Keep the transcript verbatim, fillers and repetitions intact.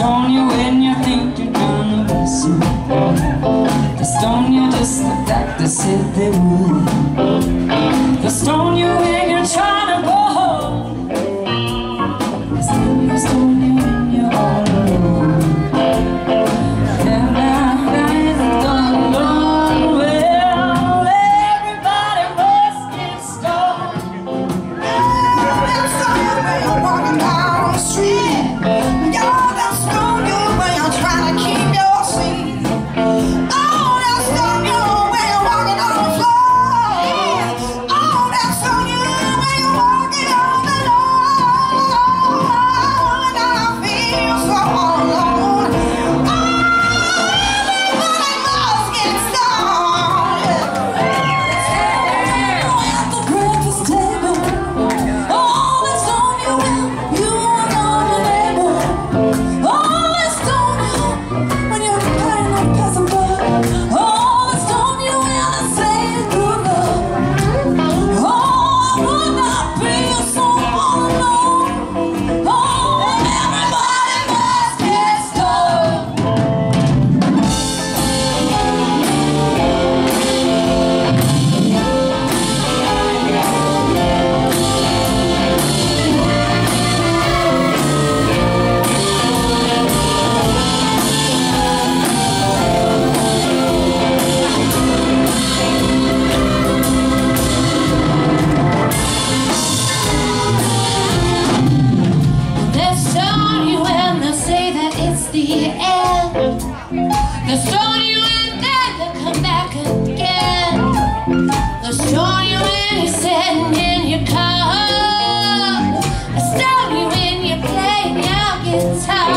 stone you when you think you're gonna be soon. The stone you just like doctor said they would. The stone you when you're trying to go home. The stone you stone you when you're all alone. And now things are done long well. Everybody must get stoned. That stone you when you're walking down the street. You're that stone you when you're trying to keep your seat. The stone you in, never come back again. The stone you in, you're sitting in your car. The stone you in, you're playing your guitar.